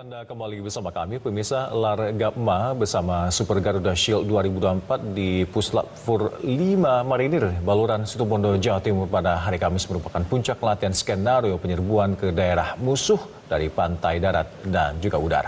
Anda kembali bersama kami, pemirsa. Largapma bersama Super Garuda Shield 2024 di Puslap 5 Marinir, Baluran, Situbondo, Jawa Timur pada hari Kamis merupakan puncak latihan skenario penyerbuan ke daerah musuh dari pantai, darat, dan juga udara.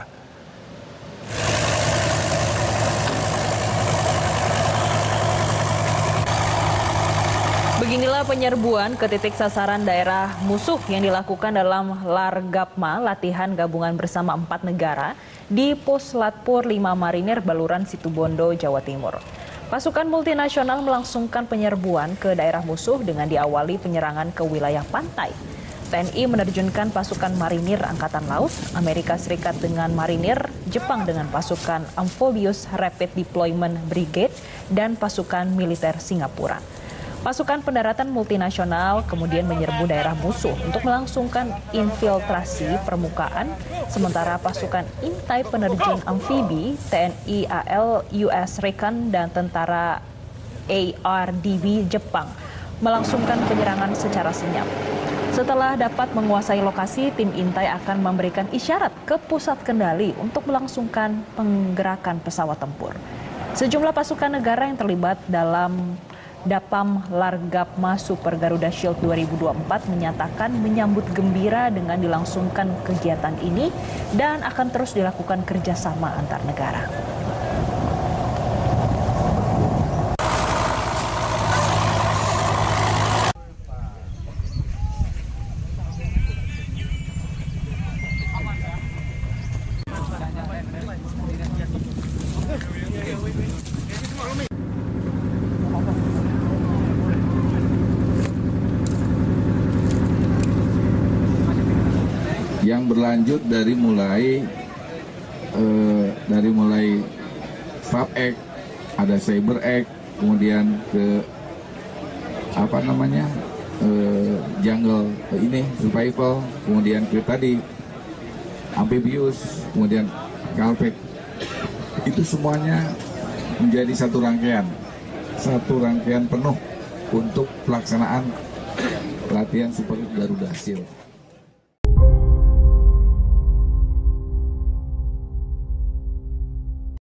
Beginilah penyerbuan ke titik sasaran daerah musuh yang dilakukan dalam Largapma, latihan gabungan bersama 4 negara di Puslatpur 5 Marinir, Baluran, Situbondo, Jawa Timur. Pasukan multinasional melangsungkan penyerbuan ke daerah musuh dengan diawali penyerangan ke wilayah pantai. TNI menerjunkan pasukan marinir Angkatan Laut, Amerika Serikat dengan marinir, Jepang dengan pasukan Amphibious Rapid Deployment Brigade, dan pasukan militer Singapura. Pasukan pendaratan multinasional kemudian menyerbu daerah musuh untuk melangsungkan infiltrasi permukaan, sementara pasukan intai penerjun amfibi TNI AL US Recon dan tentara ARDB Jepang melangsungkan penyerangan secara senyap. Setelah dapat menguasai lokasi, tim intai akan memberikan isyarat ke pusat kendali untuk melangsungkan penggerakan pesawat tempur. Sejumlah pasukan negara yang terlibat dalam Dapam Largapma Super Garuda Shield 2024 menyatakan menyambut gembira dengan dilangsungkan kegiatan ini dan akan terus dilakukan kerjasama antar negara. Yang berlanjut dari mulai Sub X, ada Cyber X, kemudian ke jungle ini survival, kemudian ke tadi amphibious, kemudian Calvec. Itu semuanya menjadi satu rangkaian penuh untuk pelaksanaan latihan Super Garuda Shield.